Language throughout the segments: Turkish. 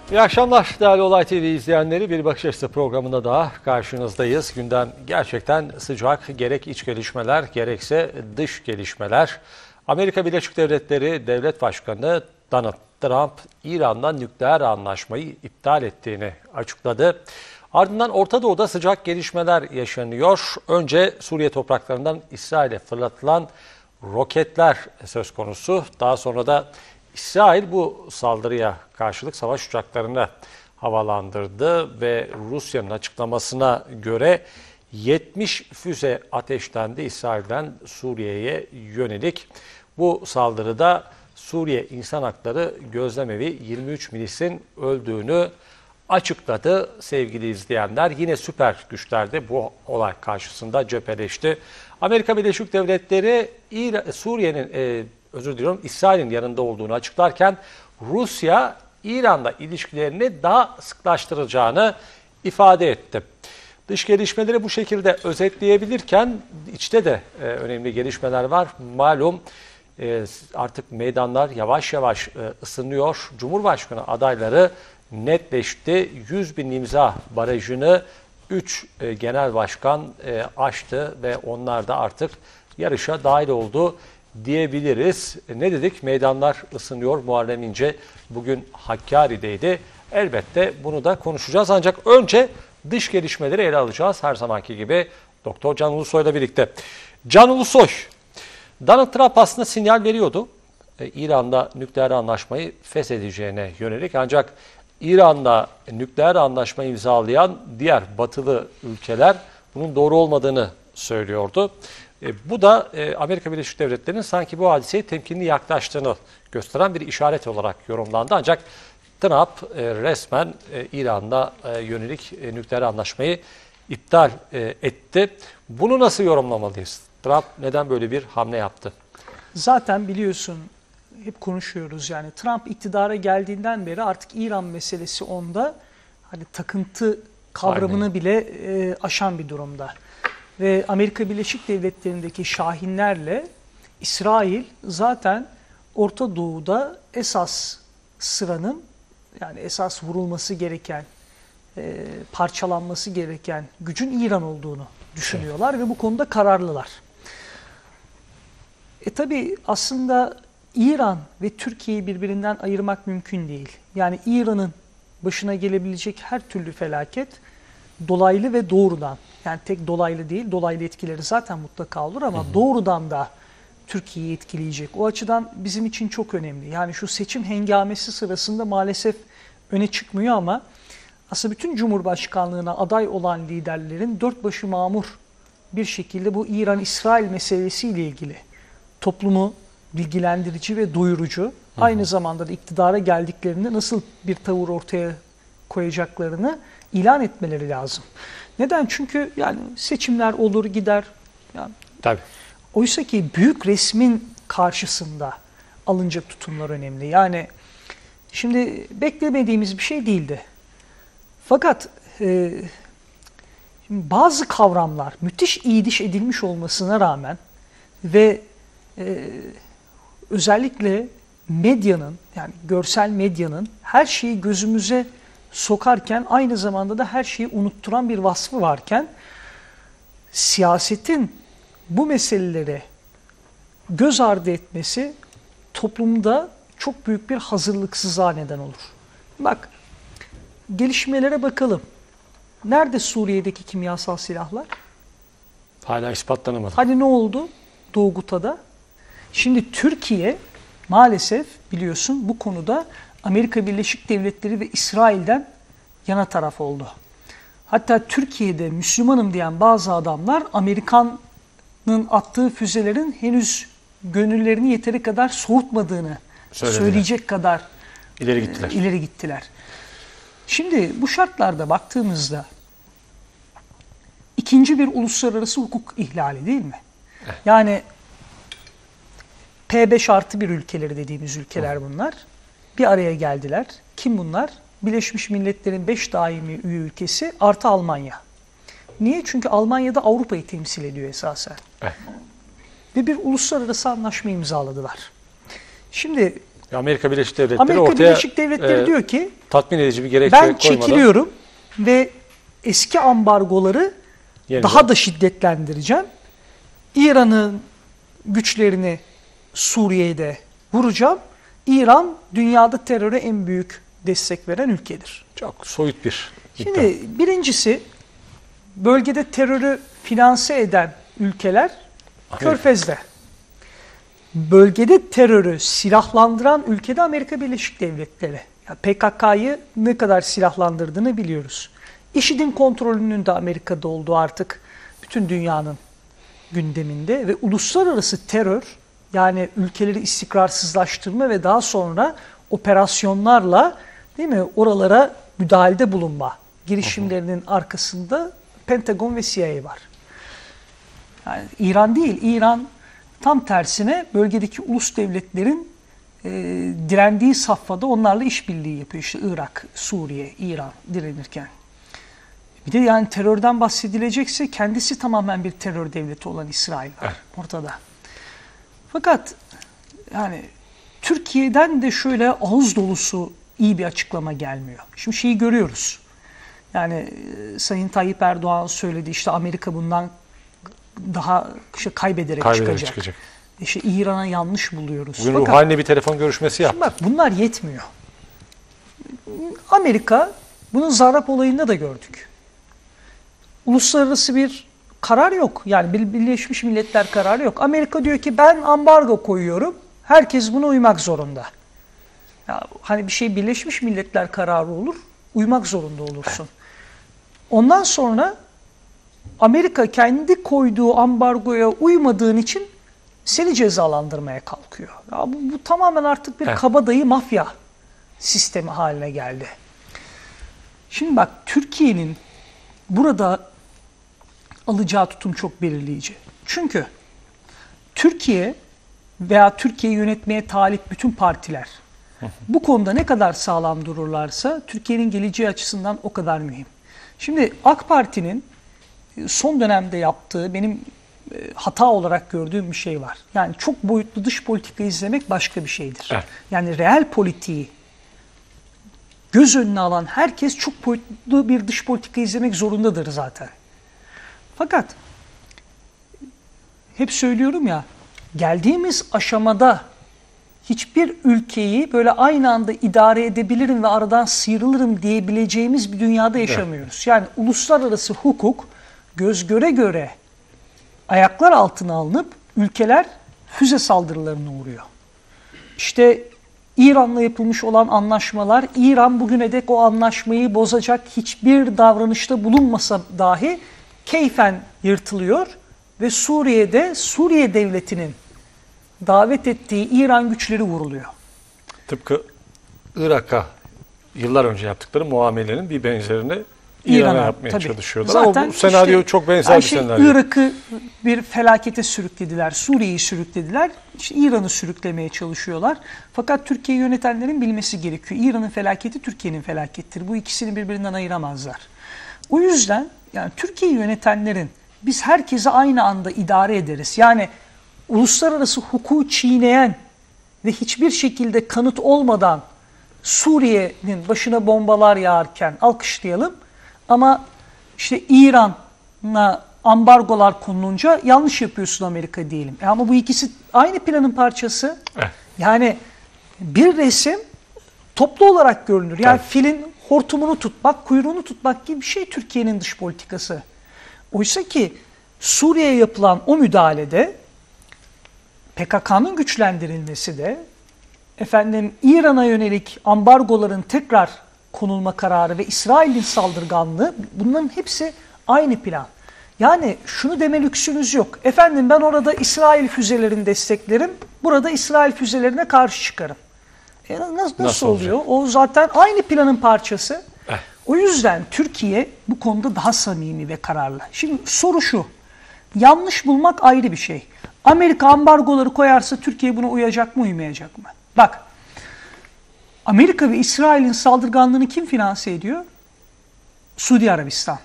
İyi akşamlar değerli Olay TV izleyenleri. Bir Bakış Açısı programında daha karşınızdayız. Gündem gerçekten sıcak. Gerek iç gelişmeler gerekse dış gelişmeler. Amerika Birleşik Devletleri Devlet Başkanı Donald Trump, İran'dan nükleer anlaşmayı iptal ettiğini açıkladı. Ardından Orta Doğu'da sıcak gelişmeler yaşanıyor. Önce Suriye topraklarından İsrail'e fırlatılan roketler söz konusu. Daha sonra da İsrail bu saldırıya karşılık savaş uçaklarını havalandırdı ve Rusya'nın açıklamasına göre 70 füze ateşlendi İsrail'den Suriye'ye yönelik. Bu saldırıda Suriye İnsan Hakları Gözlemevi 23 milisin öldüğünü açıkladı sevgili izleyenler. Yine süper güçler de bu olay karşısında cepheleşti. Amerika Birleşik Devletleri İsrail'in yanında olduğunu açıklarken Rusya İran'la ilişkilerini daha sıklaştıracağını ifade etti. Dış gelişmeleri bu şekilde özetleyebilirken içte de önemli gelişmeler var. Malum artık meydanlar yavaş yavaş ısınıyor. Cumhurbaşkanı adayları netleşti. 100.000 imza barajını 3 genel başkan aştı ve onlar da artık yarışa dahil oldu diyebiliriz. Ne dedik? Meydanlar ısınıyor. Muharrem İnce bugün Hakkari'deydi. Elbette bunu da konuşacağız. Ancak önce dış gelişmeleri ele alacağız. Her zamanki gibi Doktor Can Ulusoy'la birlikte. Can Ulusoy, Donald Trump aslında sinyal veriyordu. İran'da nükleer anlaşmayı feshedeceğine yönelik. Ancak İran'la nükleer anlaşma imzalayan diğer batılı ülkeler bunun doğru olmadığını söylüyordu. Bu da Amerika Birleşik Devletleri'nin sanki bu hadiseye temkinli yaklaştığını gösteren bir işaret olarak yorumlandı. Ancak Trump resmen İran'la yönelik nükleer anlaşmayı iptal etti. Bunu nasıl yorumlamalıyız? Trump neden böyle bir hamle yaptı? Zaten biliyorsun, hep konuşuyoruz yani Trump iktidara geldiğinden beri artık İran meselesi onda hani takıntı kavramını Aynen. bile aşan bir durumda. Ve Amerika Birleşik Devletleri'ndeki şahinlerle İsrail zaten Orta Doğu'da esas sıranın, yani esas vurulması gereken, parçalanması gereken gücün İran olduğunu düşünüyorlar ve bu konuda kararlılar. Tabii aslında İran ve Türkiye'yi birbirinden ayırmak mümkün değil. Yani İran'ın başına gelebilecek her türlü felaket dolaylı ve doğrudan, yani tek dolaylı değil, dolaylı etkileri zaten mutlaka olur ama doğrudan da Türkiye'yi etkileyecek. O açıdan bizim için çok önemli. Yani şu seçim hengamesi sırasında maalesef öne çıkmıyor ama aslında bütün Cumhurbaşkanlığına aday olan liderlerin dört başı mamur bir şekilde bu İran-İsrail meselesiyle ilgili toplumu bilgilendirici ve doyurucu, aynı zamanda da iktidara geldiklerinde nasıl bir tavır ortaya koyacaklarını ilan etmeleri lazım. Neden? Çünkü yani seçimler olur gider. Yani, Tabii. oysa ki büyük resmin karşısında alınacak tutumlar önemli. Yani şimdi beklemediğimiz bir şey değildi. Fakat bazı kavramlar müthiş iyiliş edilmiş olmasına rağmen ve özellikle medyanın, yani görsel medyanın her şeyi gözümüze sokarken aynı zamanda da her şeyi unutturan bir vasfı varken siyasetin bu meseleleri göz ardı etmesi toplumda çok büyük bir hazırlıksızlığa neden olur. Bak, gelişmelere bakalım. Nerede Suriye'deki kimyasal silahlar? Hala ispatlanamadı. Hani ne oldu Doğu Guta'da? Şimdi Türkiye maalesef biliyorsun bu konuda Amerika Birleşik Devletleri ve İsrail'den yana taraf oldu. Hatta Türkiye'de Müslümanım diyen bazı adamlar Amerika'nın attığı füzelerin henüz gönüllerini yeteri kadar soğutmadığını söyleyecek kadar ileri gittiler. Şimdi bu şartlarda baktığımızda ikinci bir uluslararası hukuk ihlali değil mi? Yani P5+1 ülkeleri dediğimiz ülkeler bunlar. Bir araya geldiler. Kim bunlar? Birleşmiş Milletler'in 5 daimi üye ülkesi artı Almanya. Niye? Çünkü Almanya'da Avrupa'yı temsil ediyor esasen. Ve bir uluslararası anlaşma imzaladılar. Şimdi Amerika Birleşik Devletleri Amerika ortaya Birleşik Devletleri diyor ki tatmin edici bir gerekçe ben koymadan çekiliyorum ve eski ambargoları yeniden daha da şiddetlendireceğim. İran'ın güçlerini Suriye'de vuracağım. İran dünyada teröre en büyük destek veren ülkedir. çok soyut bir iddia. Şimdi birincisi, bölgede terörü finanse eden ülkeler Körfez'de. Bölgede terörü silahlandıran ülkede Amerika Birleşik Devletleri. PKK'yı ne kadar silahlandırdığını biliyoruz. IŞİD'in kontrolünün de Amerika'da olduğu artık bütün dünyanın gündeminde ve uluslararası terör, yani ülkeleri istikrarsızlaştırma ve daha sonra operasyonlarla, değil mi, oralara müdahalede bulunma girişimlerinin arkasında Pentagon ve CIA var. Yani İran değil, İran tam tersine bölgedeki ulus devletlerin direndiği safhada onlarla işbirliği yapıyor. İşte Irak, Suriye, İran direnirken. Bir de yani terörden bahsedilecekse kendisi tamamen bir terör devleti olan İsrail var ortada. Fakat yani Türkiye'den de şöyle ağız dolusu iyi bir açıklama gelmiyor. Şimdi şeyi görüyoruz. Yani Sayın Tayyip Erdoğan söyledi, işte Amerika bundan daha kaybederek çıkacak. İşte İran'a yanlış buluyoruz. Bugün Ruhani'yle bir telefon görüşmesi yaptı. Bak bunlar yetmiyor. Amerika, bunun Zarrab olayında da gördük. Uluslararası bir karar yok. Yani Birleşmiş Milletler kararı yok. Amerika diyor ki ben ambargo koyuyorum. Herkes buna uymak zorunda. Ya, hani bir şey Birleşmiş Milletler kararı olur, uymak zorunda olursun. Ondan sonra Amerika kendi koyduğu ambargoya uymadığın için seni cezalandırmaya kalkıyor. Ya bu tamamen artık bir kabadayı mafya sistemi haline geldi. Şimdi bak, Türkiye'nin burada alacağı tutum çok belirleyici. Çünkü Türkiye veya Türkiye'yi yönetmeye talip bütün partiler bu konuda ne kadar sağlam dururlarsa Türkiye'nin geleceği açısından o kadar mühim. Şimdi AK Parti'nin son dönemde yaptığı, benim hata olarak gördüğüm bir şey var. Yani çok boyutlu dış politika izlemek başka bir şeydir. Evet. Yani reel politiği göz önüne alan herkes çok boyutlu bir dış politika izlemek zorundadır zaten. Fakat hep söylüyorum ya, geldiğimiz aşamada hiçbir ülkeyi böyle aynı anda idare edebilirim ve aradan sıyrılırım diyebileceğimiz bir dünyada yaşamıyoruz. Evet. Yani uluslararası hukuk göz göre göre ayaklar altına alınıp ülkeler füze saldırılarına uğruyor. İşte İran'la yapılmış olan anlaşmalar, İran bugüne dek o anlaşmayı bozacak hiçbir davranışta bulunmasa dahi keyfen yırtılıyor ve Suriye'de Suriye devletinin davet ettiği İran güçleri vuruluyor. Tıpkı Irak'a yıllar önce yaptıkları muamelenin bir benzerini İran'a yapmaya çalışıyorlar. Zaten ama bu senaryo çok benzer bir senaryo. Irak'ı bir felakete sürüklediler, Suriye'yi sürüklediler, işte İran'ı sürüklemeye çalışıyorlar. Fakat Türkiye yönetenlerin bilmesi gerekiyor. İran'ın felaketi Türkiye'nin felakettir. Bu ikisini birbirinden ayıramazlar. O yüzden yani Türkiye'yi yönetenlerin biz herkese aynı anda idare ederiz. Yani uluslararası hukuku çiğneyen ve hiçbir şekilde kanıt olmadan Suriye'nin başına bombalar yağarken alkışlayalım. Ama işte İran'a ambargolar konulunca yanlış yapıyorsun Amerika diyelim. Ama bu ikisi aynı planın parçası. Yani bir resim toplu olarak görünür. Yani filin hortumunu tutmak, kuyruğunu tutmak gibi bir şey Türkiye'nin dış politikası. Oysa ki Suriye'ye yapılan o müdahalede PKK'nın güçlendirilmesi de İran'a yönelik ambargoların tekrar konulma kararı ve İsrail'in saldırganlığı, bunların hepsi aynı plan. Yani şunu deme lüksünüz yok. Efendim ben orada İsrail füzelerini desteklerim, burada İsrail füzelerine karşı çıkarım. Nasıl oluyor? O zaten aynı planın parçası. O yüzden Türkiye bu konuda daha samimi ve kararlı. Şimdi soru şu, yanlış bulmak ayrı bir şey. Amerika ambargoları koyarsa Türkiye buna uyacak mı, uymayacak mı? Bak, Amerika ve İsrail'in saldırganlığını kim finanse ediyor? Suudi Arabistan.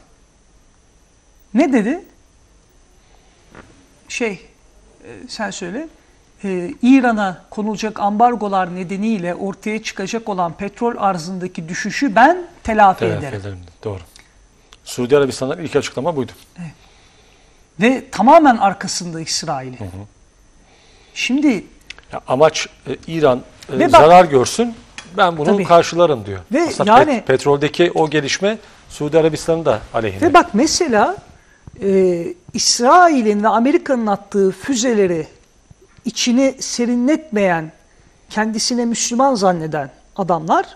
Ne dedi? Sen söyle. İran'a konulacak ambargolar nedeniyle ortaya çıkacak olan petrol arzındaki düşüşü ben telafi ederim. Doğru. Suudi Arabistan'dan ilk açıklama buydu. Evet. Ve tamamen arkasında İsrail'i. Şimdi ya amaç İran bak, zarar görsün, ben bunu tabii, karşılarım diyor. Ve aslında yani petroldeki o gelişme Suudi Arabistan'ın da aleyhine. Ve bak mesela İsrail'in ve Amerika'nın attığı füzeleri içini serinletmeyen, kendisine Müslüman zanneden adamlar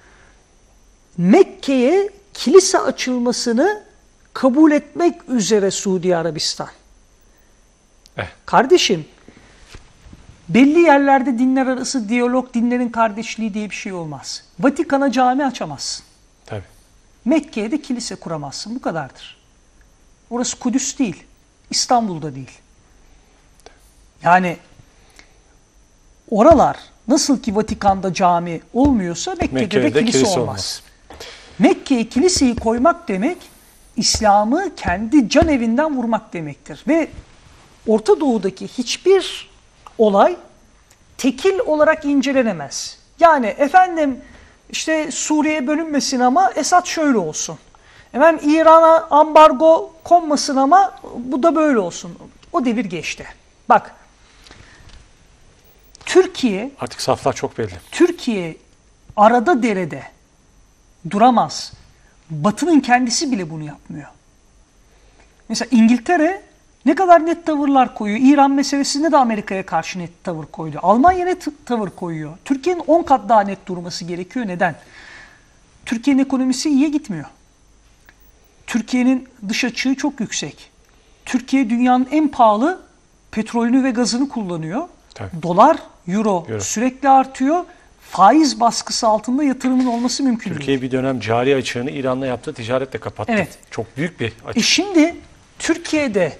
Mekke'ye kilise açılmasını kabul etmek üzere Suudi Arabistan. Kardeşim, belli yerlerde dinler arası diyalog, dinlerin kardeşliği diye bir şey olmaz. Vatikan'a cami açamazsın. Tabii. Mekke'ye de kilise kuramazsın. Bu kadardır. Orası Kudüs değil. İstanbul'da değil. Yani oralar nasıl ki Vatikan'da cami olmuyorsa Mekke'de de kilise olmaz. Mekke'ye kiliseyi koymak demek İslam'ı kendi can evinden vurmak demektir. Ve Orta Doğu'daki hiçbir olay tekil olarak incelenemez. Yani efendim işte Suriye bölünmesin ama Esad şöyle olsun. Efendim İran'a ambargo konmasın ama bu da böyle olsun. O devir geçti. Bak, Türkiye artık saflar çok belli. Türkiye arada derede duramaz. Batı'nın kendisi bile bunu yapmıyor. Mesela İngiltere ne kadar net tavırlar koyuyor. İran meselesinde de Amerika'ya karşı net tavır koydu. Almanya net tavır koyuyor. Türkiye'nin 10 kat daha net durması gerekiyor. Neden? Türkiye'nin ekonomisi iyiye gitmiyor. Türkiye'nin dış açığı çok yüksek. Türkiye dünyanın en pahalı petrolünü ve gazını kullanıyor. Tabii. Dolar, euro sürekli artıyor. Faiz baskısı altında yatırımın olması mümkün değil. Türkiye bir dönem cari açığını İran'la yaptığı ticaretle kapattı. Evet. Çok büyük bir açık. Şimdi Türkiye'de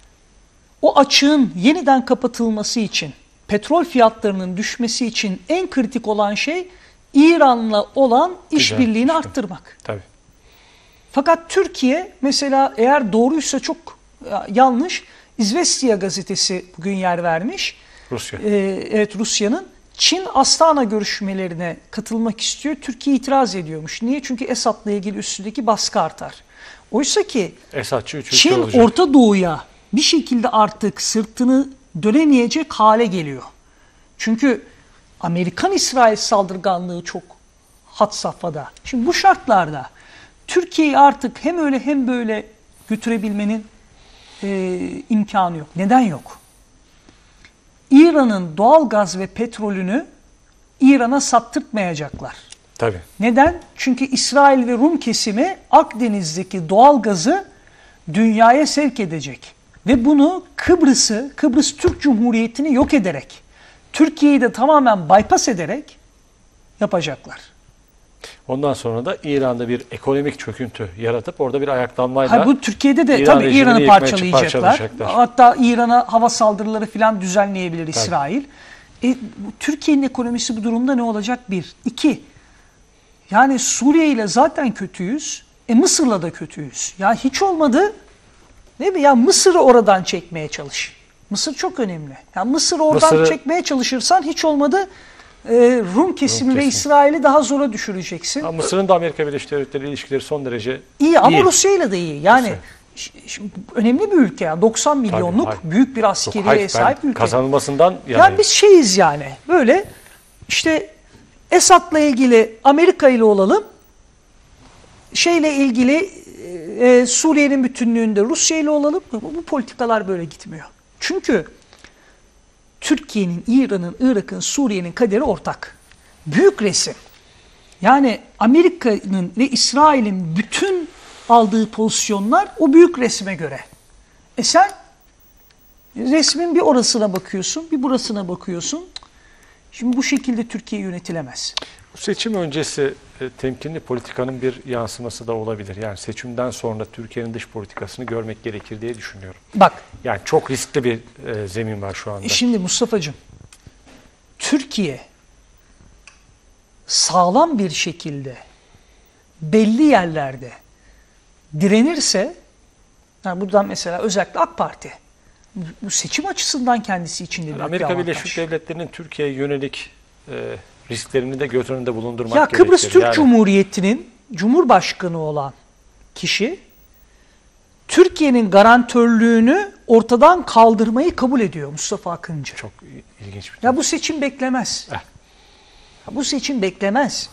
o açığın yeniden kapatılması için, petrol fiyatlarının düşmesi için en kritik olan şey İran'la olan işbirliğini arttırmak. Tabii. Fakat Türkiye mesela eğer doğruysa çok yanlış, İzvestiya gazetesi bugün yer vermiş. Rusya. Evet, Rusya'nın Çin Astana görüşmelerine katılmak istiyor. Türkiye itiraz ediyormuş. Niye? Çünkü Esad'la ilgili üstündeki baskı artar. Oysa ki Çin Orta Doğu'ya bir şekilde artık sırtını dönemeyecek hale geliyor. Çünkü Amerikan-İsrail saldırganlığı çok had safhada. Şimdi bu şartlarda Türkiye'yi artık hem öyle hem böyle götürebilmenin imkanı yok. Neden yok? İran'ın doğal gaz ve petrolünü İran'a sattırtmayacaklar. Tabii. Neden? Çünkü İsrail ve Rum kesimi Akdeniz'deki doğal gazı dünyaya sevk edecek. Ve bunu Kıbrıs Türk Cumhuriyeti'ni yok ederek, Türkiye'yi de tamamen bypass ederek yapacaklar. Ondan sonra da İran'da bir ekonomik çöküntü yaratıp orada bir ayaklanmayla bu Türkiye'de de tabii İran'ı parçalayacaklar. Hatta İran'a hava saldırıları falan düzenleyebilir İsrail. Türkiye'nin ekonomisi bu durumda ne olacak? 1. 2. Yani Suriye ile zaten kötüyüz. Mısır'la da kötüyüz. Ya hiç olmadı. Değil mi? Ya Mısır'ı oradan çekmeye çalış. Mısır çok önemli. Ya Mısır'ı oradan çekmeye çalışırsan hiç olmadı Rum kesimi ve İsrail'i daha zora düşüreceksin. Mısır'ın da Amerika Birleşik Devletleri ilişkileri son derece iyi. Ama Rusya'yla da iyi. Yani önemli bir ülke. Yani 90 milyonluk büyük bir askeriye sahip ülke. Kazanılmasından yani biz şeyiz yani. Böyle işte Esad'la ilgili Amerika ile olalım. Şeyle ilgili Suriye'nin bütünlüğünde Rusya ile olalım. Bu politikalar böyle gitmiyor. Çünkü Türkiye'nin, İran'ın, Irak'ın, Suriye'nin kaderi ortak. Büyük resim. Yani Amerika'nın ve İsrail'in bütün aldığı pozisyonlar o büyük resme göre. Sen resmin bir orasına bakıyorsun, bir burasına bakıyorsun. Şimdi bu şekilde Türkiye yönetilemez. Bu seçim öncesi temkinli politikanın bir yansıması da olabilir. Yani seçimden sonra Türkiye'nin dış politikasını görmek gerekir diye düşünüyorum. Bak. Yani çok riskli bir zemin var şu anda. Şimdi Mustafa'cığım, Türkiye sağlam bir şekilde belli yerlerde direnirse, yani buradan mesela özellikle AK Parti, Bu seçim açısından kendisi için de büyük bir Amerika avantaj. Birleşik Devletleri'nin Türkiye'ye yönelik risklerini de göz önünde bulundurmak Ya gerekir. Kıbrıs Türk Yani Cumhuriyeti'nin Cumhurbaşkanı olan kişi Türkiye'nin garantörlüğünü ortadan kaldırmayı kabul ediyor, Mustafa Akıncı. çok ilginç bir Ya bu seçim beklemez. Eh. Ya bu seçim beklemez.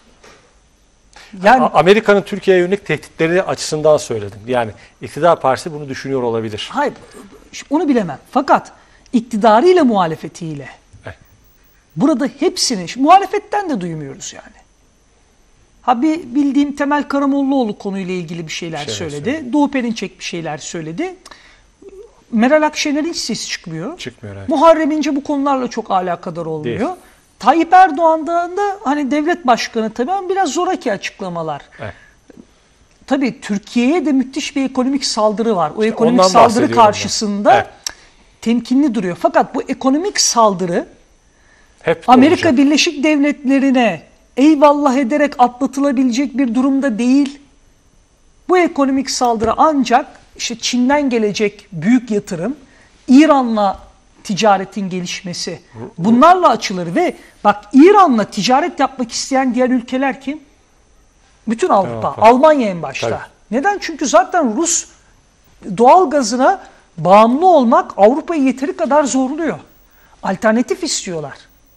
Yani Amerika'nın Türkiye'ye yönelik tehditleri açısından söyledim. Yani iktidar partisi bunu düşünüyor olabilir. hayır, onu bilemem. Fakat iktidarıyla muhalefetiyle burada hepsini, muhalefetten de duymuyoruz yani. Ha bir bildiğim Temel Karamollaoğlu konuyla ilgili bir şeyler söyledi. Doğu Perinçek bir şeyler söyledi. Meral Akşener'in hiç sesi çıkmıyor. Çıkmıyor. Evet. Muharrem İnce bu konularla çok alakadar olmuyor. Değil. Tayyip Erdoğan'da da hani devlet başkanı tabii ama biraz zoraki açıklamalar. Evet. Tabii Türkiye'ye de müthiş bir ekonomik saldırı var. O ekonomik ondan saldırı bahsediyorum karşısında ben. Evet. temkinli duruyor. Fakat bu ekonomik saldırı Hep Amerika olacak. Birleşik Devletleri'ne eyvallah ederek atlatılabilecek bir durumda değil. Bu ekonomik saldırı ancak işte Çin'den gelecek büyük yatırım, İran'la ticaretin gelişmesi, bunlarla açılır ve bak İran'la ticaret yapmak isteyen diğer ülkeler kim? Bütün Avrupa, Almanya en başta. Tabii. Neden? Çünkü zaten Rus doğal gazına bağımlı olmak Avrupa'yı yeteri kadar zorluyor. Alternatif istiyorlar.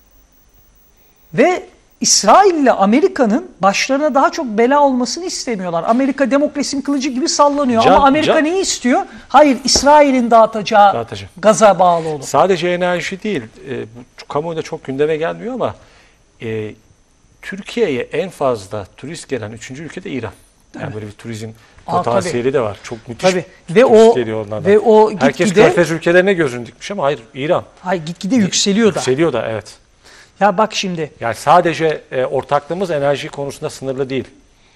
Ve İsrail ile Amerika'nın başlarına daha çok bela olmasını istemiyorlar. Amerika demokrasinin kılıcı gibi sallanıyor. Ama Amerika neyi istiyor? Hayır, İsrail'in dağıtacağı gaza bağlı olur. Sadece enerji değil, bu kamuoyunda çok gündeme gelmiyor ama Türkiye'ye en fazla turist gelen 3. ülke de İran. Yani böyle bir turizm potansiyeli de var. Çok müthiş Tabii. turist geliyor onlardan. Ve o herkes gitgide, Körfez ülkelerine gözünü dikmiş ama hayır, İran. hayır, gitgide yükseliyor da. Yükseliyor da, evet. Ya bak şimdi. Yani sadece ortaklığımız enerji konusunda sınırlı değil.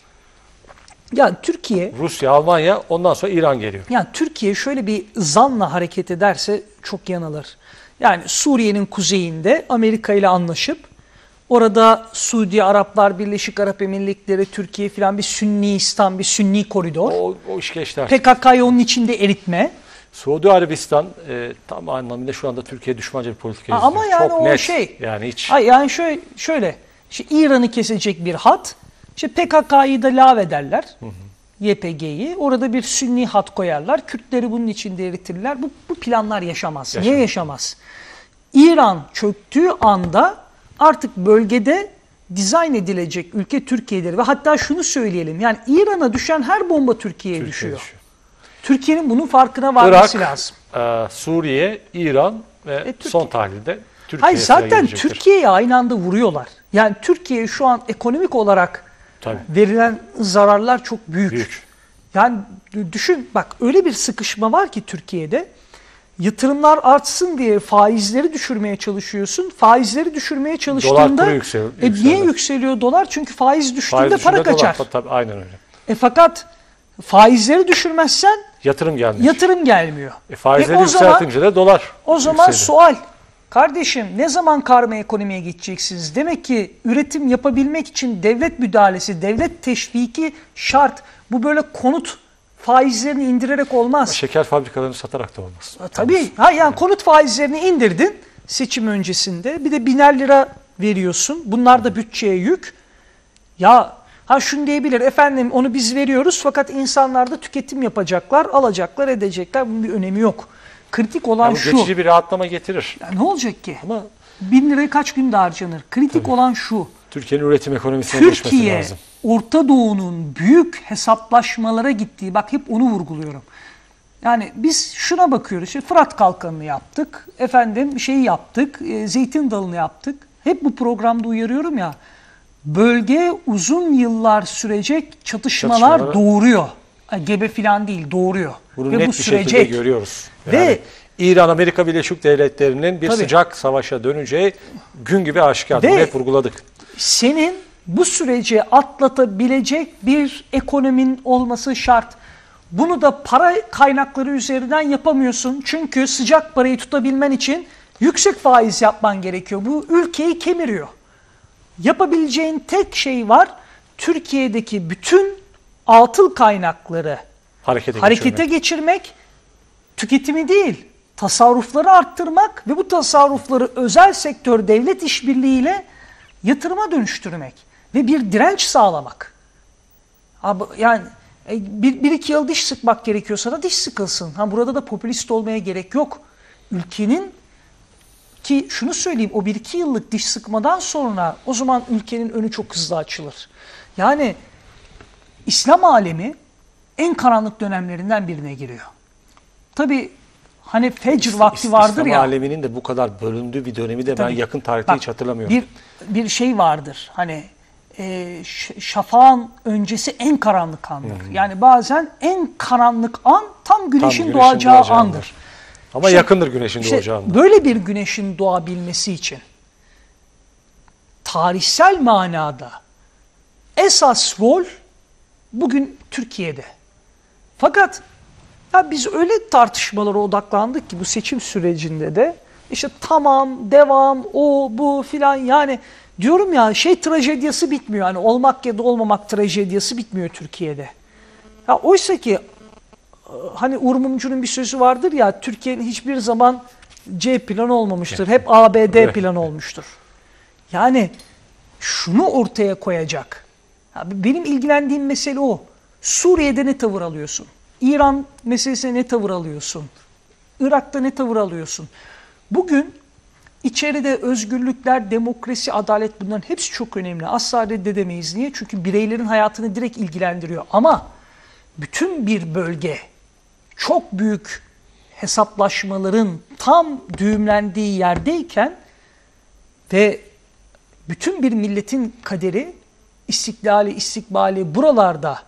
Ya Türkiye, Rusya, Almanya, ondan sonra İran geliyor. yani Türkiye şöyle bir zanla hareket ederse çok yanılır. Yani Suriye'nin kuzeyinde Amerika ile anlaşıp orada Suudi Araplar, Birleşik Arap Emirlikleri, Türkiye filan bir Sünnistan, bir Sünni koridor. O iş geçti artık. PKK'yı onun içinde eritme. Suudi Arabistan tam anlamıyla şu anda Türkiye düşmanca bir politika izliyor. Ama yani çok o net. şey. Yani hiç. Hayır, yani şöyle işte İran'ı kesecek bir hat. İşte PKK'yı da lağvederler. YPG'yi. Orada bir Sünni hat koyarlar. Kürtleri bunun içinde eritirler. Bu planlar yaşamaz. Niye yaşamaz? İran çöktüğü anda artık bölgede dizayn edilecek ülke Türkiye'dir. Ve hatta şunu söyleyelim. Yani İran'a düşen her bomba Türkiye'ye düşüyor. Türkiye'nin bunun farkına varması lazım. Suriye, İran ve son tahlilde Türkiye'ye. Hayır, zaten Türkiye'ye aynı anda vuruyorlar. Yani Türkiye şu an ekonomik olarak verilen zararlar çok büyük. Yani düşün bak, öyle bir sıkışma var ki Türkiye'de. Yatırımlar artsın diye faizleri düşürmeye çalışıyorsun. Faizleri düşürmeye çalıştığında dolar kuru niye yükseliyor dolar? Çünkü faiz düştüğünde para kaçar. Tabii, aynen öyle. Fakat faizleri düşürmezsen yatırım gelmiyor. Faizleri yükseltince de dolar o zaman sual. Kardeşim, ne zaman karma ekonomiye geçeceksiniz? Demek ki üretim yapabilmek için devlet müdahalesi, devlet teşviki şart. Bu böyle konut faizlerini indirerek olmaz. Şeker fabrikalarını satarak da olmaz. Tabii. Yani konut faizlerini indirdin seçim öncesinde. Bir de 1000'er lira veriyorsun. Bunlar da bütçeye yük. Ya şunu diyebilir, efendim onu biz veriyoruz fakat insanlar da tüketim yapacaklar, alacaklar, edecekler. Bunun bir önemi yok. Kritik olan şu. Geçici bir rahatlama getirir. Ya ne olacak ki? Ama 1000 lirayı kaç günde harcanır? Kritik olan şu. Türkiye'nin üretim ekonomisine geçmesi lazım. Orta Doğu'nun büyük hesaplaşmalara gittiği, bak hep onu vurguluyorum. Yani biz şuna bakıyoruz. İşte Fırat Kalkanı'nı yaptık. Efendim şeyi yaptık. Zeytin Dalı'nı yaptık. Hep bu programda uyarıyorum ya. Bölge uzun yıllar sürecek çatışmalar doğuruyor. Gebe falan değil, doğuruyor. Bunu ve net bu bir şekilde görüyoruz. Ve İran-Amerika Birleşik Devletleri'nin bir sıcak savaşa döneceği gün gibi aşikar. Bunu hep vurguladık. Senin bu süreci atlatabilecek bir ekonomin olması şart. Bunu da para kaynakları üzerinden yapamıyorsun. Çünkü sıcak parayı tutabilmen için yüksek faiz yapman gerekiyor. Bu ülkeyi kemiriyor. Yapabileceğin tek şey var. Türkiye'deki bütün atıl kaynakları harekete geçirmek. Tüketimi değil, tasarrufları arttırmak ve bu tasarrufları özel sektör devlet işbirliğiyle yatırıma dönüştürmek ve bir direnç sağlamak. Yani bir iki yıl diş sıkmak gerekiyorsa da diş sıkılsın. Burada da popülist olmaya gerek yok. Ülkenin, ki şunu söyleyeyim, o bir iki yıllık diş sıkmadan sonra o zaman ülkenin önü çok hızlı açılır. Yani İslam alemi en karanlık dönemlerinden birine giriyor. Tabii hani fecr vakti vardır ya. İslam aleminin de bu kadar bölündüğü bir dönemi de ben yakın tarihte hiç hatırlamıyorum. Bir şey vardır hani şafağın öncesi en karanlık andır. Yani bazen en karanlık an tam güneşin doğacağı andır. Ama yakındır güneşin doğacağına. Böyle bir güneşin doğabilmesi için tarihsel manada esas rol bugün Türkiye'de. Fakat ya biz öyle tartışmalara odaklandık ki bu seçim sürecinde de işte tamam, devam, o, bu filan, yani diyorum ya trajedyası bitmiyor. Hani olmak ya da olmamak trajedyası bitmiyor Türkiye'de. Ya oysa ki hani Uğur Mumcu'nun bir sözü vardır ya, Türkiye'nin hiçbir zaman C planı olmamıştır. Hep ABD planı olmuştur. Yani şunu ortaya koyacak. Benim ilgilendiğim mesele o. Suriye'de ne tavır alıyorsun? İran meselesine ne tavır alıyorsun? Irak'ta ne tavır alıyorsun? Bugün içeride özgürlükler, demokrasi, adalet, bunların hepsi çok önemli. Asla reddedemeyiz. Niye? Çünkü bireylerin hayatını direkt ilgilendiriyor. Ama bütün bir bölge çok büyük hesaplaşmaların tam düğümlendiği yerdeyken ve bütün bir milletin kaderi, istiklali, istikbali buralarda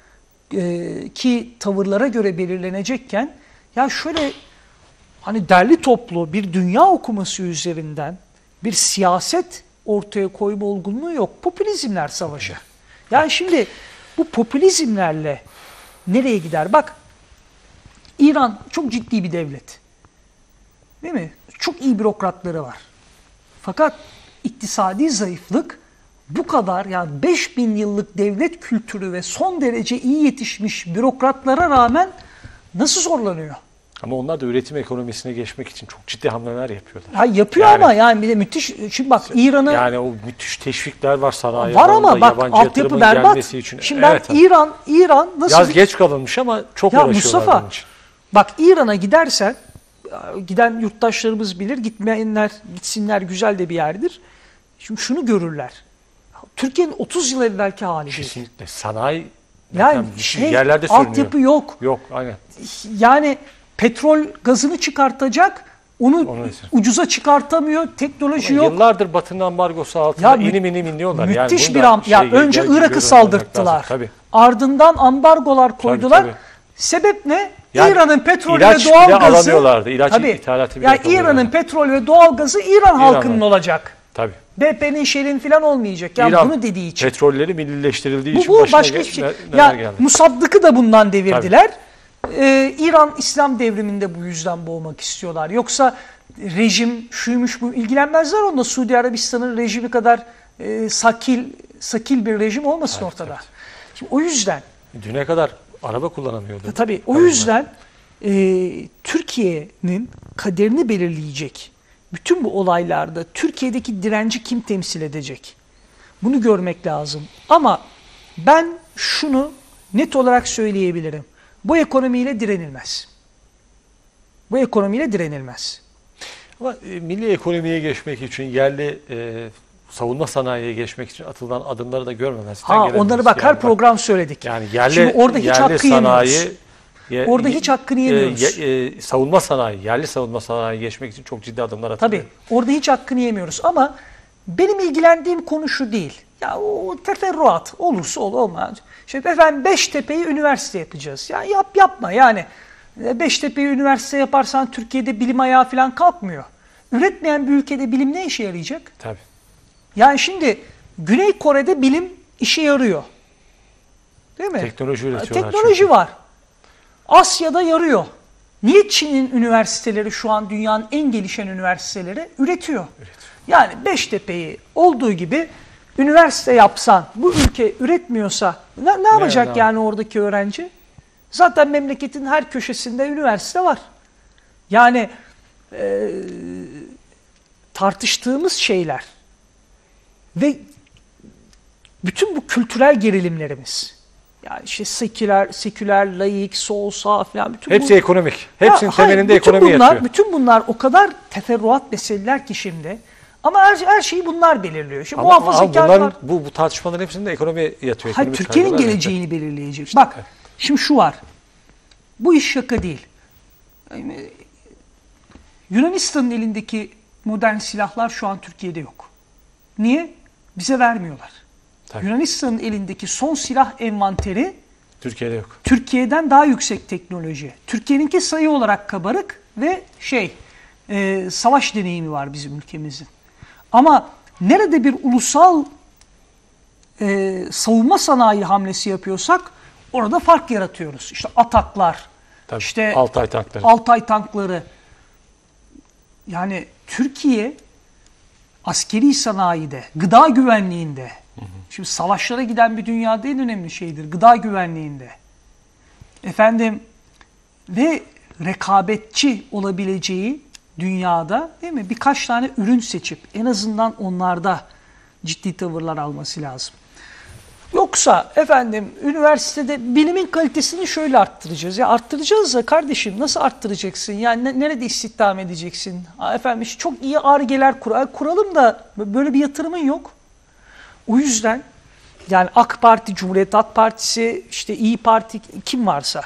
ki tavırlara göre belirlenecekken, ya şöyle hani derli toplu bir dünya okuması üzerinden bir siyaset ortaya koyma olgunluğu yok. Popülizmler savaşı. Yani şimdi bu popülizmlerle nereye gider? Bak, İran çok ciddi bir devlet. Değil mi? Çok iyi bürokratları var. Fakat iktisadi zayıflık bu kadar, yani 5000 yıllık devlet kültürü ve son derece iyi yetişmiş bürokratlara rağmen nasıl zorlanıyor? Ama onlar da üretim ekonomisine geçmek için çok ciddi hamleler yapıyorlar. Ha, yapıyor yani, ama yani bir de müthiş. Şimdi bak İran'ı... Yani o müthiş teşvikler var sanayi. Var ama bak altyapı berbat. Için. Şimdi ben İran nasıl... Yaz geç kalınmış ama çok uğraşıyorlar Mustafa, bunun için. Bak İran'a gidersen, giden yurttaşlarımız bilir, gitmeyenler gitsinler, güzel de bir yerdir. Şimdi şunu görürler. Türkiye'nin 30 yıl evvelki hali değil. Kesinlikle. Sanayi yani yerlerde sürünüyor. Altyapı yok. Yok, aynen. Yani petrol gazını çıkartacak, onu ucuza çıkartamıyor, teknoloji ama yok. Yıllardır Batı'nın ambargosu altında inim iniyorlar. Müthiş yani önce Irak'ı saldırttılar. Ardından ambargolar koydular. Tabii. Sebep ne? Yani İran'ın petrol ve doğal gazı alamıyorlardı. İlaç ithalatı bile İran'ın petrol ve doğal gazı İran halkının olacak. Tabii. BP'nin, Shell'in falan olmayacak. Yani İran bunu dediği için. Petrolleri millileştirildiği için bu başka hiçbir şey. Ya Musaddık'ı da bundan devirdiler. İran İslam devriminde bu yüzden boğmak istiyorlar. Yoksa rejim şuymuş bu, ilgilenmezler onunla. Suudi Arabistan'ın rejimi kadar sakil bir rejim olmasın ortada. Evet. Şimdi o yüzden. Düne kadar araba kullanamıyordu. Tabii o yüzden Türkiye'nin kaderini belirleyecek bütün bu olaylarda Türkiye'deki direnci kim temsil edecek? Bunu görmek lazım. Ama ben şunu net olarak söyleyebilirim. Bu ekonomiyle direnilmez. Bu ekonomiyle direnilmez. Ama milli ekonomiye geçmek için, yerli savunma sanayiye geçmek için atılan adımları da görmemezlikten gelemeyiz. Onları bak her program söyledik. Yani şimdi orada hiç hakkı yemiyoruz. Orada hiç hakkını yemiyoruz. Savunma sanayi, yerli savunma sanayi geçmek için çok ciddi adımlar atılıyor. Tabii orada hiç hakkını yemiyoruz ama benim ilgilendiğim konu şu değil. Ya o teferruat olursa olmaz. Şimdi efendim Beştepe'yi üniversite yapacağız. Ya yapma yani. Beştepe'yi üniversite yaparsan Türkiye'de bilim ayağı falan kalkmıyor. Üretmeyen bir ülkede bilim ne işe yarayacak? Tabii. Yani şimdi Güney Kore'de bilim işe yarıyor. Değil mi? Teknoloji üretiyorlar. Teknoloji var. Asya'da yarıyor. Niye Çin'in üniversiteleri şu an dünyanın en gelişen üniversiteleri üretiyor? Yani Beştepe'yi olduğu gibi üniversite yapsan, bu ülke üretmiyorsa ne yapacak yani oradaki öğrenci? Zaten memleketin her köşesinde üniversite var. Yani tartıştığımız şeyler ve bütün bu kültürel gerilimlerimiz, yani işte seküler, laik, sol, sağ falan, bütün hepsi bu, ekonomik. Hepsinin temelinde bütün ekonomi yatıyor. Bütün bunlar o kadar teferruat meseleler ki şimdi. Ama her şeyi bunlar belirliyor. Şimdi Ama muhafazakarlar... bu tartışmaların hepsinde ekonomi yatıyor. Hayır, Türkiye'nin geleceğini belirleyecek. İşte, bak, şimdi şu var. Bu iş şaka değil. Yani, Yunanistan'ın elindeki modern silahlar şu an Türkiye'de yok. Niye? Bize vermiyorlar. Tabii. Yunanistan'ın elindeki son silah envanteri Türkiye'de yok. Türkiye'den daha yüksek teknoloji. Türkiye'ninki sayı olarak kabarık ve savaş deneyimi var bizim ülkemizin. Ama nerede bir ulusal savunma sanayi hamlesi yapıyorsak orada fark yaratıyoruz. İşte Ataklar, Tabii, işte Altay tankları. Altay tankları. Yani Türkiye askeri sanayide, gıda güvenliğinde, şimdi savaşlara giden bir dünyada en önemli şeydir gıda güvenliğinde. Ve rekabetçi olabileceği dünyada, değil mi? Birkaç tane ürün seçip en azından onlarda ciddi tavırlar alması lazım. Yoksa üniversitede bilimin kalitesini şöyle arttıracağız. Ya arttıracağız da kardeşim, nasıl arttıracaksın? Yani nerede istihdam edeceksin? Çok iyi Ar-Ge'ler kuralım da böyle bir yatırımın yok. O yüzden yani AK Parti, Cumhuriyet Halk Partisi, işte İYİ Parti, kim varsa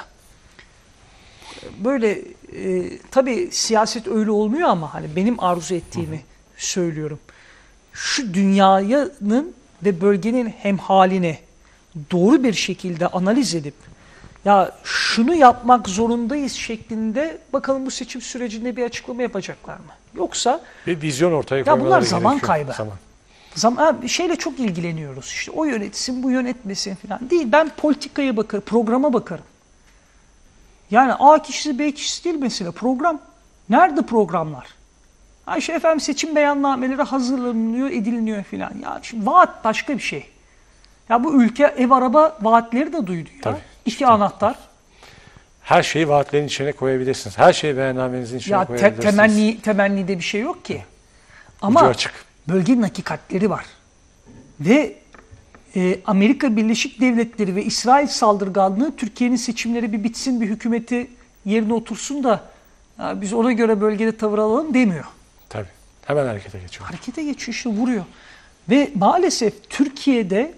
böyle tabii siyaset öyle olmuyor ama hani benim arzu ettiğimi söylüyorum. Şu dünyanın ve bölgenin hemhalini doğru bir şekilde analiz edip ya şunu yapmak zorundayız şeklinde, bakalım bu seçim sürecinde bir açıklama yapacaklar mı? Yoksa bir vizyon ortaya ya koymaları bunlar zaman gerekiyor. kaybı. Şeyle çok ilgileniyoruz. İşte o yönetsin, bu yönetmesin falan. Değil. Ben politikaya bakarım, programa bakarım. Yani A kişisi, B kişisi değil mesela. Program. Nerede programlar? Seçim beyannameleri hazırlanıyor, ediliniyor filan. Ya şimdi vaat başka bir şey. Ya bu ülke ev araba vaatleri de duydu ya. Tabii. İki anahtar. Her şeyi vaatlerin içine koyabilirsiniz. Her şeyi beyannamenizin içine koyabilirsiniz. Temennide bir şey yok ki. Ucu Ama açık. bölgenin hakikatleri var. Ve Amerika Birleşik Devletleri ve İsrail saldırganlığı Türkiye'nin seçimleri bir bitsin, bir hükümeti yerine otursun da biz ona göre bölgede tavır alalım demiyor. Tabii. Hemen harekete geçiyor. Harekete geçiyor, işte vuruyor. Ve maalesef Türkiye'de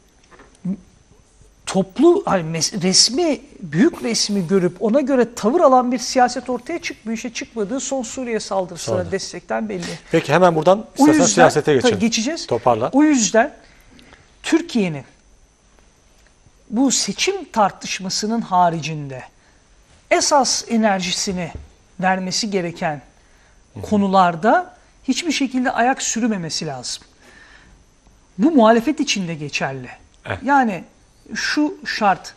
büyük resmi görüp ona göre tavır alan bir siyaset ortaya çıkmıyor. İşte çıkmadığı son Suriye saldırısına destekten belli. Peki hemen buradan siyasete geçelim. Geçeceğiz. Toparla. O yüzden Türkiye'nin bu seçim tartışmasının haricinde esas enerjisini vermesi gereken konularda hiçbir şekilde ayak sürmemesi lazım. Bu muhalefet için de geçerli. Yani şu şart,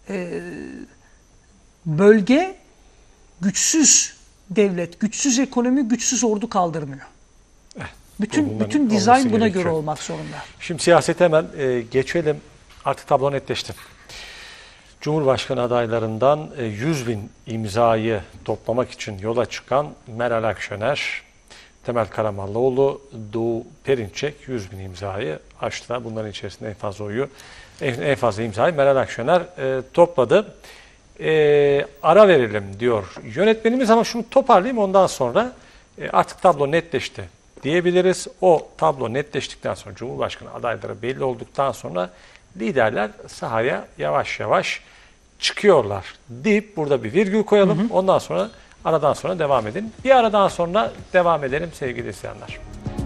bölge güçsüz devlet, güçsüz ekonomi, güçsüz ordu kaldırmıyor. Bütün dizayn buna göre olmak zorunda. Şimdi siyasete hemen geçelim. Artık tablo netleşti. Cumhurbaşkanı adaylarından 100.000 imzayı toplamak için yola çıkan Meral Akşener, Temel Karamollaoğlu, Doğu Perinçek 100.000 imzayı aştılar. Bunların içerisinde en fazla imzayı Meral Akşener topladı. Ara verelim diyor yönetmenimiz, ama şunu toparlayayım, ondan sonra artık tablo netleşti diyebiliriz. O tablo netleştikten sonra, Cumhurbaşkanı adayları belli olduktan sonra liderler sahaya yavaş yavaş çıkıyorlar deyip burada bir virgül koyalım. Ondan sonra aradan sonra devam edelim. Bir aradan sonra devam edelim sevgili izleyenler.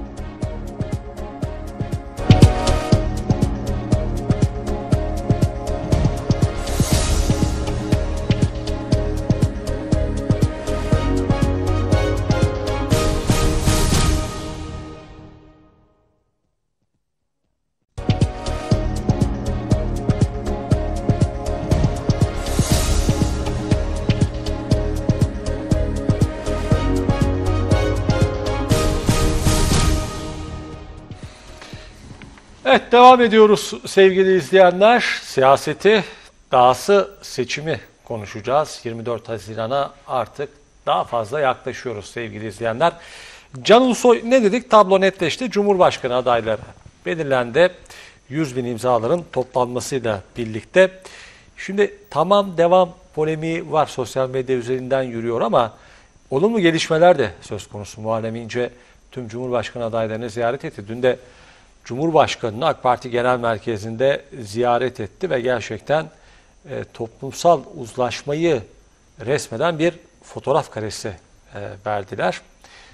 Evet, devam ediyoruz sevgili izleyenler. Siyaseti, dahası seçimi konuşacağız. 24 Haziran'a artık daha fazla yaklaşıyoruz sevgili izleyenler. Can Ulusoy ne dedik? Tablo netleşti. Cumhurbaşkanı adayları belirlendi. 100.000 imzaların toplanmasıyla birlikte. Şimdi tamam devam polemiği var, sosyal medya üzerinden yürüyor ama olumlu gelişmeler de söz konusu. Muharrem İnce tüm Cumhurbaşkanı adaylarını ziyaret etti. Dün de Cumhurbaşkanı'nı AK Parti Genel Merkezi'nde ziyaret etti ve gerçekten toplumsal uzlaşmayı resmeden bir fotoğraf karesi verdiler.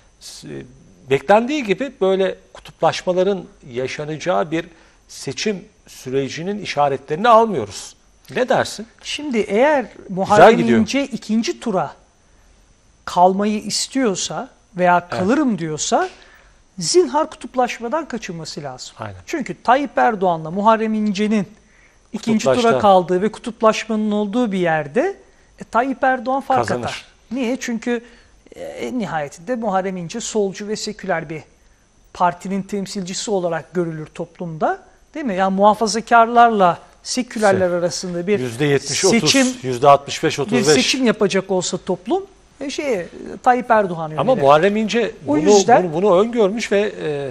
Beklendiği gibi böyle kutuplaşmaların yaşanacağı bir seçim sürecinin işaretlerini almıyoruz. Ne dersin? Şimdi eğer Muharrem İnce ikinci tura kalmayı istiyorsa veya kalırım diyorsa zinhar kutuplaşmadan kaçınması lazım. Aynen. Çünkü Tayyip Erdoğan'la Muharrem İnce'nin ikinci tura kaldığı ve kutuplaşmanın olduğu bir yerde Tayyip Erdoğan fark kazanır. atar. Niye? Çünkü en nihayetinde Muharrem İnce solcu ve seküler bir partinin temsilcisi olarak görülür toplumda. Değil mi? Yani muhafazakarlarla sekülerler arasında bir seçim, %65-35 bir seçim yapacak olsa toplum Tayyip Erdoğan yönelir. Ama Muharrem İnce bunu öngörmüş ve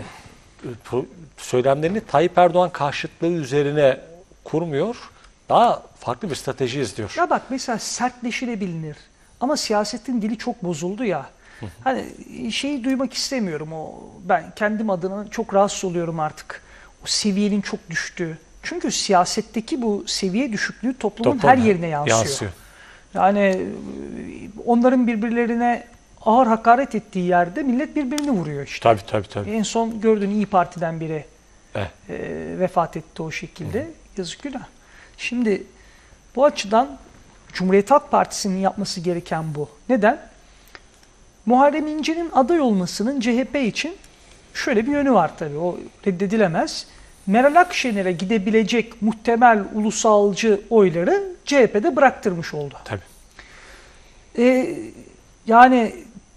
söylemlerini Tayyip Erdoğan karşıtlığı üzerine kurmuyor. Daha farklı bir strateji izliyor. Ya bak mesela sertleşilebilir. Ama siyasetin dili çok bozuldu ya. Hani şeyi duymak istemiyorum. Ben kendim adına çok rahatsız oluyorum artık. O seviyenin çok düştüğü. Çünkü siyasetteki bu seviye düşüklüğü toplumun her yerine yansıyor. Yani onların birbirlerine ağır hakaret ettiği yerde millet birbirini vuruyor işte. Tabii. En son gördüğün İYİ Parti'den biri vefat etti o şekilde. Yazık günah. Şimdi bu açıdan Cumhuriyet Halk Partisi'nin yapması gereken bu. Neden? Muharrem İnce'nin aday olmasının CHP için şöyle bir yönü var tabii. O reddedilemez. Meral Akşener'e gidebilecek muhtemel ulusalcı oyları CHP'de bıraktırmış oldu. Tabii. Yani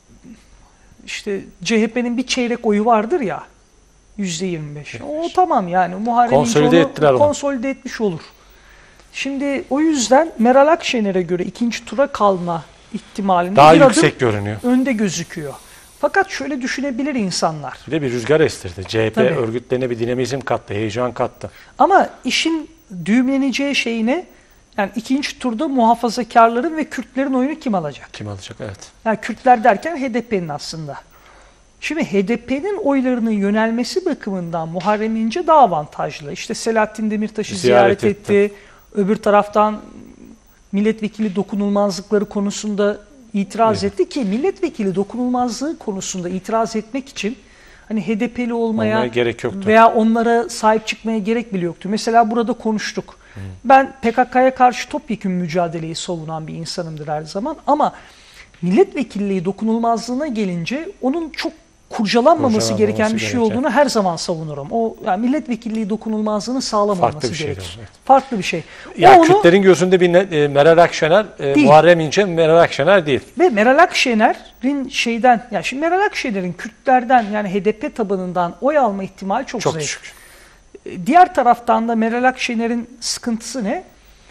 işte CHP'nin bir çeyrek oyu vardır ya, %25. O tamam yani Muharrem İnce onu konsolide etmiş olur. Şimdi o yüzden Meral Akşener'e göre ikinci tura kalma ihtimalinde daha bir yüksek adım görünüyor. Önde gözüküyor. Fakat şöyle düşünebilir insanlar. Bir de bir rüzgar estirdi. CHP örgütlerine bir dinamizm kattı, heyecan kattı. Ama işin düğümleneceği şey ne? Yani ikinci turda muhafazakarların ve Kürtlerin oyunu kim alacak? Kim alacak? Evet. Yani Kürtler derken HDP'nin aslında. Şimdi HDP'nin oylarının yönelmesi bakımından Muharrem İnce daha avantajlı. İşte Selahattin Demirtaş'ı ziyaret etti. Öbür taraftan milletvekili dokunulmazlıkları konusunda itiraz etti ki milletvekili dokunulmazlığı konusunda itiraz etmek için hani HDP'li olmaya gerek yoktu. Veya onlara sahip çıkmaya gerek bile yoktu. Mesela burada konuştuk. Ben PKK'ya karşı topyekün mücadeleyi savunan bir insanımdır her zaman ama milletvekilliği dokunulmazlığına gelince onun çok kurcalanmaması gereken bir şey olduğunu her zaman savunurum. O yani milletvekilliği dokunulmazlığını sağlamaması gerekir. Evet. Farklı bir şey. Yani Kürtlerin gözünde bir Meral Akşener, Muharrem İnce Meral Akşener değil. Ve Meral Akşener'in şimdi Meral Akşener'in Kürtlerden yani HDP tabanından oy alma ihtimali çok zayıf. Düşük. Diğer taraftan da Meral Akşener'in sıkıntısı ne?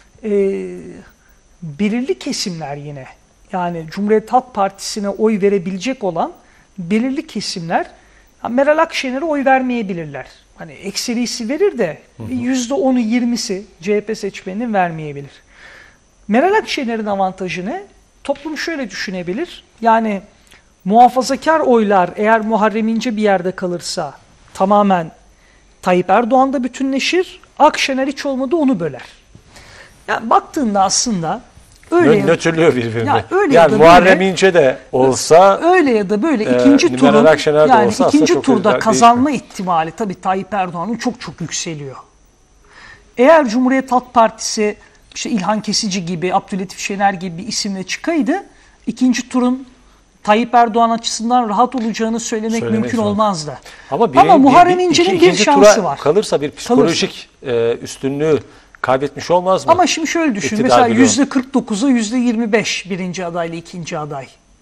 Belirli kesimler yine yani Cumhuriyet Halk Partisi'ne oy verebilecek olan belirli kesimler Meral Akşener'e oy vermeyebilirler. Hani ekserisi verir de %10'u 20'si CHP seçmeninin vermeyebilir. Meral Akşener'in avantajı ne? Toplum şöyle düşünebilir. Yani muhafazakar oylar eğer Muharrem İnce bir yerde kalırsa tamamen Tayyip Erdoğan'da bütünleşir. Akşener hiç olmadı onu böler. Yani baktığında aslında öyle nötrlüyor birbirini. Yani Muharrem İnce de olsa öyle ya da böyle ikinci turun yani ikinci turda kazanma ihtimali tabii Tayyip Erdoğan'ın çok yükseliyor. Eğer Cumhuriyet Halk Partisi işte İlhan Kesici gibi, Abdülatif Şener gibi bir isimle çıkaydı ikinci turun Tayyip Erdoğan açısından rahat olacağını söylemek mümkün olmazdı. Ama Muharrem İnce'nin bir şansı var. Kalırsa bir psikolojik üstünlüğü kaybetmiş olmaz mı? Ama şimdi şöyle düşün. Mesela %49'a %25 birinci adayla ikinci aday.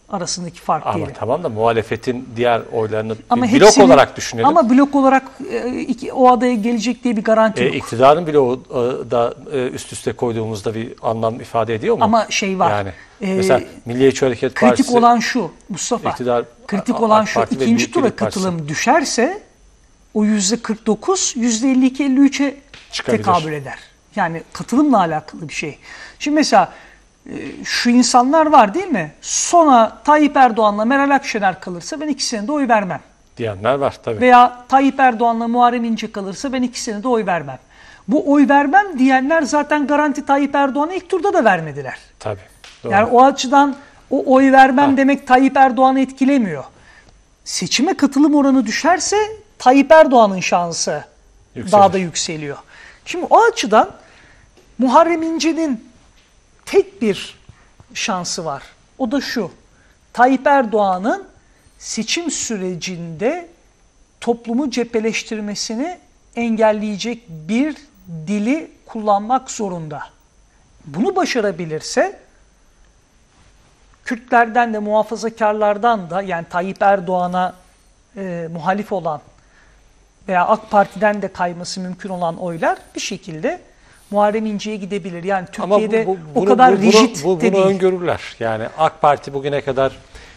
arasındaki fark Ama diyelim. tamam da muhalefetin diğer oylarını Ama bir blok olarak düşünelim. Ama blok olarak o adaya gelecek diye bir garanti yok. İktidarın bloğu da üst üste koyduğumuzda bir anlam ifade ediyor mu? Ama şey var. Yani mesela Milliyetçi Hareket Partisi... Kritik olan şu Mustafa. Kritik olan şu. İkinci tura katılım düşerse o %49, %52-53'e tekabül eder. Yani katılımla alakalı bir şey. Şimdi mesela şu insanlar var değil mi? Sona Tayyip Erdoğan'la Meral Akşener kalırsa ben ikisine de oy vermem. Diyenler var tabii. Veya Tayyip Erdoğan'la Muharrem İnce kalırsa ben ikisine de oy vermem. Bu oy vermem diyenler zaten garanti Tayyip Erdoğan'a ilk turda da vermediler. Tabii. Doğru. Yani o açıdan o oy vermem demek Tayyip Erdoğan'ı etkilemiyor. Seçime katılım oranı düşerse Tayyip Erdoğan'ın şansı daha da yükseliyor. Şimdi o açıdan Muharrem İnce'nin tek bir şansı var. O da şu: Tayyip Erdoğan'ın seçim sürecinde toplumu cepheleştirmesini engelleyecek bir dili kullanmak zorunda. Bunu başarabilirse Kürtlerden de muhafazakarlardan da, yani Tayyip Erdoğan'a muhalif olan veya AK Parti'den de kayması mümkün olan oylar bir şekilde Muharrem İnce'ye gidebilir. Yani Türkiye'de o kadar rigid de bunu değil. öngörürler. Yani AK Parti bugüne kadar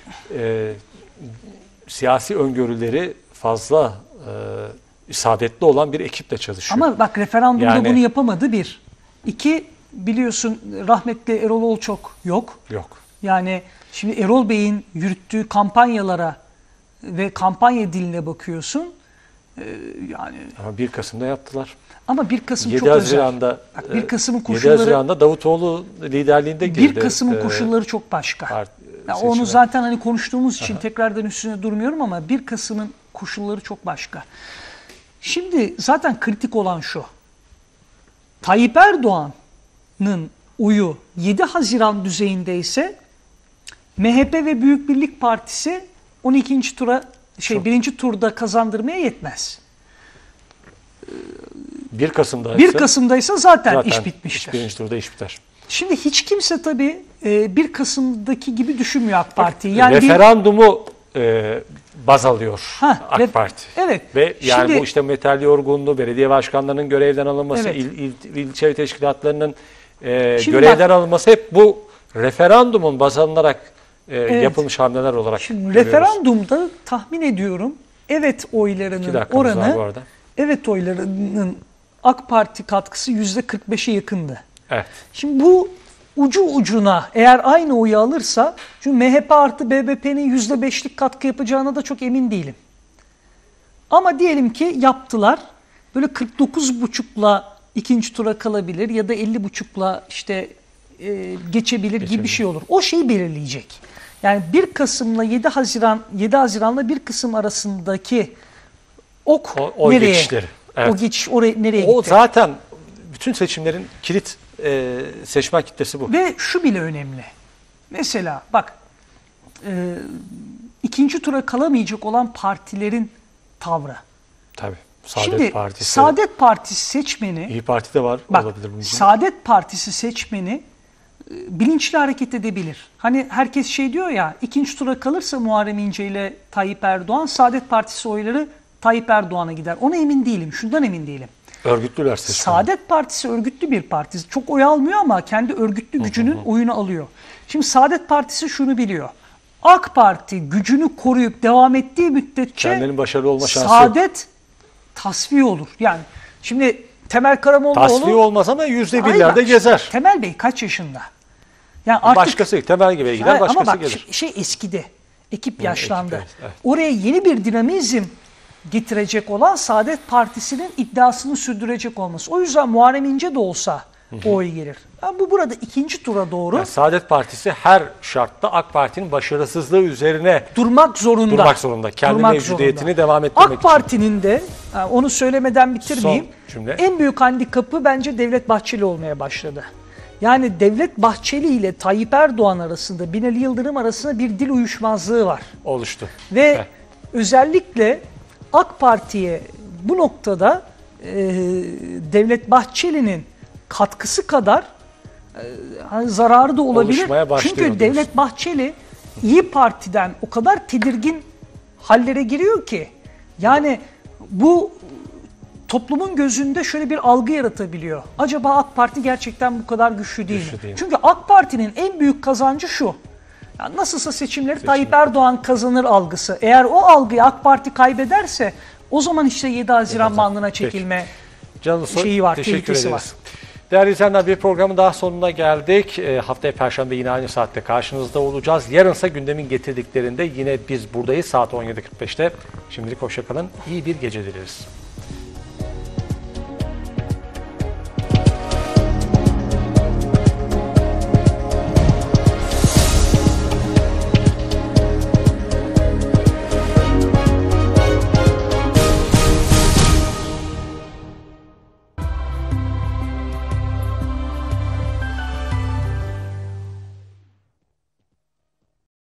siyasi öngörüleri fazla isabetli olan bir ekiple çalışıyor. Ama bak, referandumda bunu yapamadı bir. İki, biliyorsun rahmetli Erol Olçok yok. Yani şimdi Erol Bey'in yürüttüğü kampanyalara ve kampanya diline bakıyorsun. Yani ama 1 Kasım'da yaptılar. Ama 1 Kasım 7 çok Haziran'da, özel. Bak, 1 Kasım'ın 7 Haziran'da Davutoğlu liderliğinde girdi. 1 Kasım'ın koşulları çok başka. Onu zaten hani konuştuğumuz için tekrardan üstüne durmuyorum ama 1 Kasım'ın koşulları çok başka. Şimdi zaten kritik olan şu: Tayyip Erdoğan'ın oyu 7 Haziran düzeyindeyse MHP ve Büyük Birlik Partisi 12. tura birinci turda kazandırmaya yetmez. 1 Kasım'daysa zaten iş bitmiştir. Birinci turda iş biter. Şimdi hiç kimse tabii 1 Kasım'daki gibi düşünmüyor AK Parti'yi. Yani referandumu baz alıyor AK Parti. Evet. Ve yani şimdi, bu işte metal yorgunluğu, belediye başkanlarının görevden alınması, ilçe teşkilatlarının görevden alınması hep bu referandumun baz alınarak yapılmış hamleler olarak şimdi referandumda tahmin ediyorum evet oylarının oranı, evet oylarının AK Parti katkısı %45'e yakındı. Evet. Şimdi bu ucu ucuna eğer aynı oyu alırsa, çünkü MHP artı BBP'nin %5'lik katkı yapacağına da çok emin değilim. Ama diyelim ki yaptılar. Böyle 49,5'la ikinci tura kalabilir ya da 50,5'la işte geçebilir gibi bir şey olur. O şeyi belirleyecek. Yani 1 Kasım'la 7 Haziran'la 1 Kasım arasındaki o nereye? Geçişleri. Evet. O geçiş nereye gitti? O zaten bütün seçimlerin kilit seçmen kitlesi bu. Ve şu bile önemli. Mesela bak, ikinci tura kalamayacak olan partilerin tavrı. Tabii. Saadet Partisi seçmeni, İYİ Parti de var, olabilir bunun için. Saadet Partisi seçmeni bilinçli hareket edebilir. Hani herkes şey diyor ya, ikinci tura kalırsa Muharrem İnce ile Tayyip Erdoğan, Saadet Partisi oyları Tayyip Erdoğan'a gider. Ona emin değilim. Şundan emin değilim. Örgütlüler seçmeni. Saadet Partisi örgütlü bir parti. Çok oy almıyor ama kendi örgütlü gücünün oyunu alıyor. Şimdi Saadet Partisi şunu biliyor: AK Parti gücünü koruyup devam ettiği müddetçe kendinin başarılı olma şansı Saadet tasfiye olur. Yani şimdi Temel Karamollaoğlu tasfiye olmaz ama %1'lerde gezer. Temel Bey kaç yaşında? Yani artık, başkası Temel gibi gider, başkası ama bak, gelir. Eskidi. Ekip yaşlandı. Evet. Oraya yeni bir dinamizm getirecek olan Saadet Partisi'nin iddiasını sürdürecek olması. O yüzden Muharrem İnce de olsa o oy gelir. Yani bu burada ikinci tura doğru. Yani Saadet Partisi her şartta AK Parti'nin başarısızlığı üzerine durmak zorunda. Kendi mevcudiyetini devam ettirmek için. AK Parti'nin de, onu söylemeden bitirmeyeyim, en büyük handikapı bence Devlet Bahçeli olmaya başladı. Yani Devlet Bahçeli ile Tayyip Erdoğan arasında, Binali Yıldırım arasında bir dil uyuşmazlığı var. Oluştu. Ve özellikle AK Parti'ye bu noktada Devlet Bahçeli'nin katkısı kadar zararı da olabilir. Çünkü Devlet Bahçeli İyi Parti'den o kadar tedirgin hallere giriyor ki, yani bu toplumun gözünde şöyle bir algı yaratabiliyor. Acaba AK Parti gerçekten bu kadar güçlü değil mi? Çünkü AK Parti'nin en büyük kazancı şu. Ya nasılsa seçimleri Tayyip Erdoğan kazanır algısı. Eğer o algıyı AK Parti kaybederse o zaman işte 7 Haziran bandına çekilme şeyi var, tehlikesi var. Değerli izleyenler, bir programın daha sonuna geldik. Haftaya Perşembe yine aynı saatte karşınızda olacağız. Yarınsa gündemin getirdiklerinde yine biz buradayız saat 17.45'te. Şimdilik hoşça kalın. İyi bir gece dileriz.